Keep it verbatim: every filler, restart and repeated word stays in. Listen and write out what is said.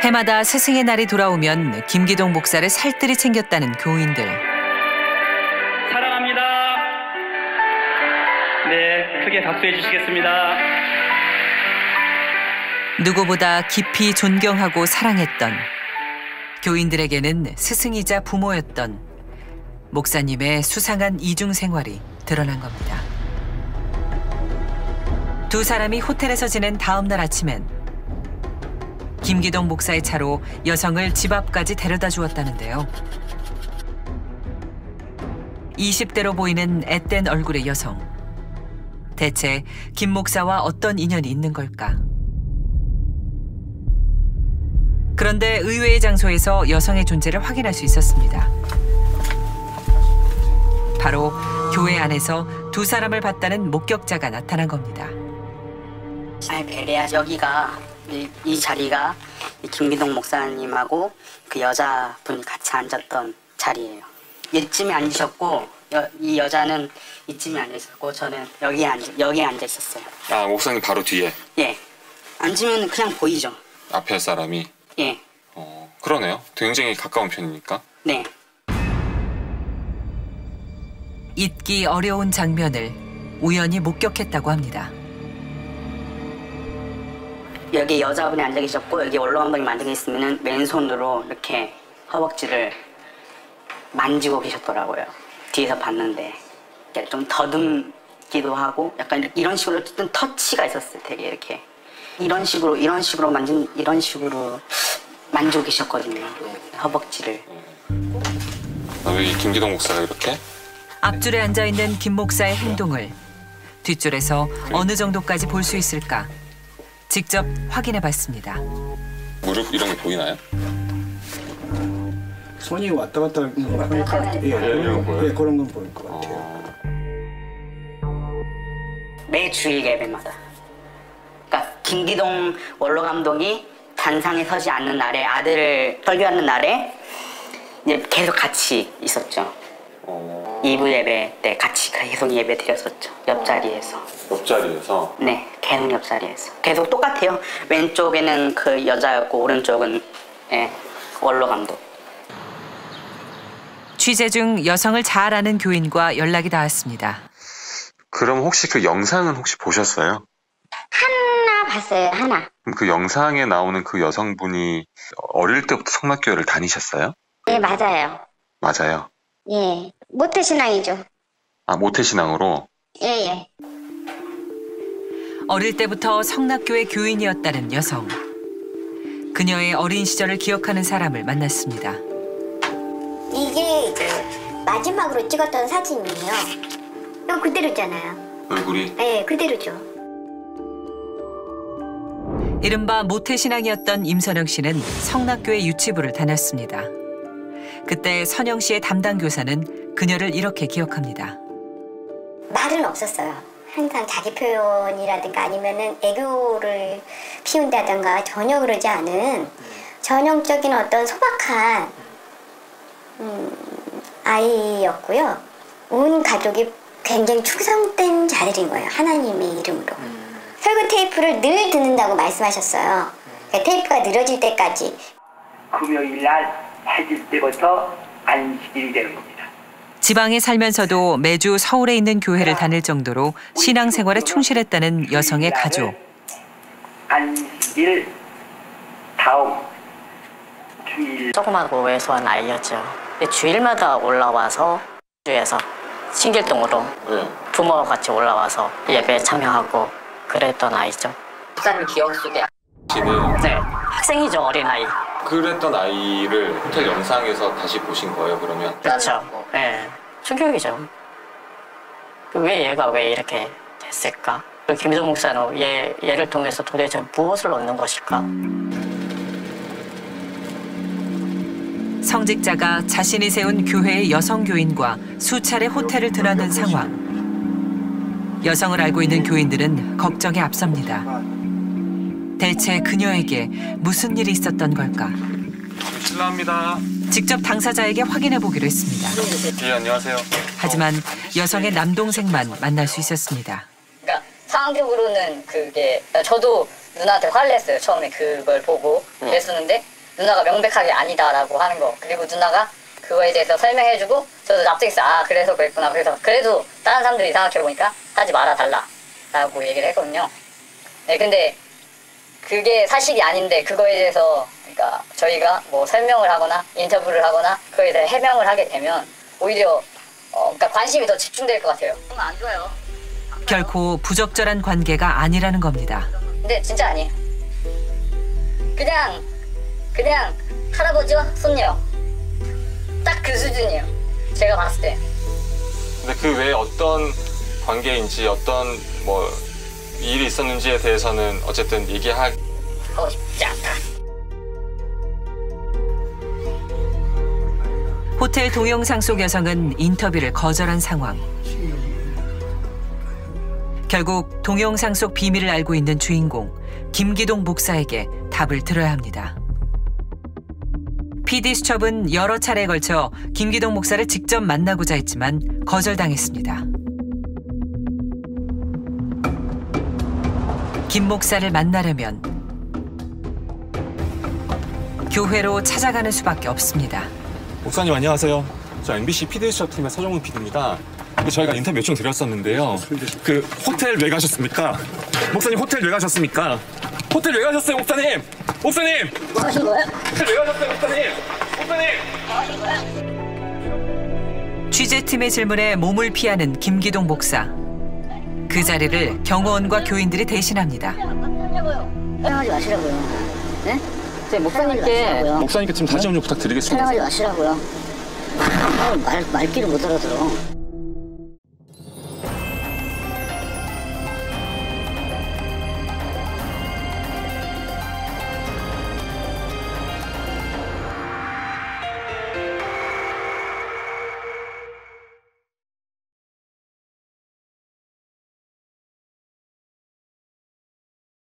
해마다 스승의 날이 돌아오면 김기동 목사를 살뜰히 챙겼다는 교인들. 사랑합니다. 네, 크게 박수해 주시겠습니다. 누구보다 깊이 존경하고 사랑했던, 교인들에게는 스승이자 부모였던 목사님의 수상한 이중 생활이 드러난 겁니다. 두 사람이 호텔에서 지낸 다음 날 아침엔 김기동 목사의 차로 여성을 집 앞까지 데려다 주었다는데요. 이십 대로 보이는 앳된 얼굴의 여성. 대체 김 목사와 어떤 인연이 있는 걸까? 그런데 의외의 장소에서 여성의 존재를 확인할 수 있었습니다. 바로 교회 안에서 두 사람을 봤다는 목격자가 나타난 겁니다. 아, 베레아 여기가 이, 이 자리가 이 김기동 목사님하고 그 여자분이 같이 앉았던 자리예요. 이쯤에 앉으셨고 여, 이 여자는 이쯤에 앉아 있었고 저는 여기에 앉 여기에 앉아 있었어요. 아, 목사님 바로 뒤에? 예. 앉으면 그냥 보이죠. 앞에 사람이? 예. 어, 그러네요. 굉장히 가까운 편이니까. 네. 잊기 어려운 장면을 우연히 목격했다고 합니다. 여기 여자분이 앉아 계셨고 여기 원로감독이 앉아 계시면은 왼손으로 이렇게 허벅지를 만지고 계셨더라고요. 뒤에서 봤는데 좀 더듬기도 하고 약간 이런 식으로 어쨌든 터치가 있었어요. 되게 이렇게 이런 식으로 이런 식으로 만진 이런 식으로 만지고 계셨거든요. 허벅지를. 아, 왜 이 김기동 목사가 이렇게? 앞줄에 앉아 있는 김 목사의 행동을 뒷줄에서 어느 정도까지 볼 수 있을까? 직접 확인해 봤습니다. 무릎 이런 게 보이나요? 손이 왔다 갔다 하니까 예, 그런 건, 예, 그런 건 보일 것 같아요. 어... 매 주일 예배마다. 그러니까 김기동 원로 감독이 단상에 서지 않는 날에 아들을 설교하는 날에 이제 계속 같이 있었죠. 어... 이 부 예배 때 같이 계속 예배 드렸었죠. 옆자리에서. 옆자리에서? 네, 계속 옆자리에서. 계속 똑같아요. 왼쪽에는 그 여자였고 오른쪽은 예, 원로 감독. 취재 중 여성을 잘 아는 교인과 연락이 닿았습니다. 그럼 혹시 그 영상은 혹시 보셨어요? 하나 봤어요, 하나. 그럼 그 영상에 나오는 그 여성분이 어릴 때부터 성락교회를 다니셨어요? 네, 맞아요. 맞아요. 예, 모태신앙이죠. 아, 모태신앙으로? 예, 예. 어릴 때부터 성락교회 교인이었다는 여성. 그녀의 어린 시절을 기억하는 사람을 만났습니다. 이게 이제 마지막으로 찍었던 사진이에요. 이거 그대로잖아요. 얼굴이? 네, 그대로죠. 이른바 모태신앙이었던 임선영 씨는 성락교회 유치부를 다녔습니다. 그때 선영 씨의 담당 교사는 그녀를 이렇게 기억합니다. 말은 없었어요. 항상 자기 표현이라든가 아니면은 애교를 피운다든가 전혀 그러지 않은 전형적인 어떤 소박한 음, 아이였고요. 온 가족이 굉장히 충성된 자들인 거예요. 하나님의 이름으로. 음. 설교 테이프를 늘 듣는다고 말씀하셨어요. 그러니까 테이프가 늘어질 때까지. 금요일 날 해질 때부터 안식일이 되는 겁니다. 지방에 살면서도 매주 서울에 있는 교회를 다닐 정도로 신앙생활에 충실했다는 여성의 가족. 안식일 다음 주일. 조그맣고 왜소한 아이였죠. 주일마다 올라와서 주에서 신길동으로 네. 부모와 같이 올라와서 예배에 참여하고 그랬던 아이죠. 목사님 기억 속에. 네, 학생이죠, 어린아이. 그랬던 아이를 호텔 영상에서 다시 보신 거예요, 그러면? 그렇죠. 네, 충격이죠. 왜 얘가 왜 이렇게 됐을까? 김기동 목사는 얘, 얘를 통해서 도대체 무엇을 얻는 것일까? 성직자가 자신이 세운 교회의 여성 교인과 수차례 호텔을 드나든 상황. 여성을 알고 있는 교인들은 걱정에 앞섭니다. 대체 그녀에게 무슨 일이 있었던 걸까? 실례합니다. 직접 당사자에게 확인해 보기로 했습니다. 예, 안녕하세요. 하지만 여성의 남동생만 만날 수 있었습니다. 그러니까 상황적으로는 그게 저도 누나한테 화를 냈어요. 처음에 그걸 보고. 그랬었는데 누나가 명백하게 아니다라고 하는 거, 그리고 누나가 그거에 대해서 설명해주고 저도 납득했어요. 아 그래서 그랬구나. 그래서 그래도 다른 사람들이 생각해보니까 하지 말아 달라 라고 얘기를 했거든요. 네, 근데 그게 사실이 아닌데 그거에 대해서 그러니까 저희가 뭐 설명을 하거나 인터뷰를 하거나 그거에 대해 해명을 하게 되면 오히려 어, 그러니까 관심이 더 집중될 것 같아요. 그러면 안 좋아요. 결코 부적절한 관계가 아니라는 겁니다. 근데 진짜 아니에요. 그냥 그냥 할아버지와 손녀 딱 그 수준이에요. 제가 봤을 때. 근데 그 외에 어떤 관계인지 어떤 뭐 일이 있었는지에 대해서는 어쨌든 얘기하고 싶지 않다. 호텔 동영상 속 여성은 인터뷰를 거절한 상황. 결국 동영상 속 비밀을 알고 있는 주인공 김기동 목사에게 답을 들어야 합니다. 피디수첩은 여러 차례에 걸쳐 김기동 목사를 직접 만나고자 했지만 거절당했습니다. 김 목사를 만나려면 교회로 찾아가는 수밖에 없습니다. 목사님 안녕하세요. 저 엠비씨 피디수첩 팀의 서정훈 피디입니다. 저희가 인터뷰 요청 드렸었는데요. 그 호텔 왜 가셨습니까? 목사님 호텔 왜 가셨습니까? 호텔 왜 가셨어요, 목사님? 목사님! 뭐 하신 거예요? 호텔 왜 가셨어요, 목사님? 목사님! 뭐 하신 거예요? 취재팀의 질문에 몸을 피하는 김기동 목사. 그 자리를 경호원과 교인들이 대신합니다. 촬영하지 마시라고요. 네? 제 목사님께 목사님께 좀 다시 좀 부탁드리겠습니다. 촬영하지 마시라고요. 말, 말귀를 못 알아들어.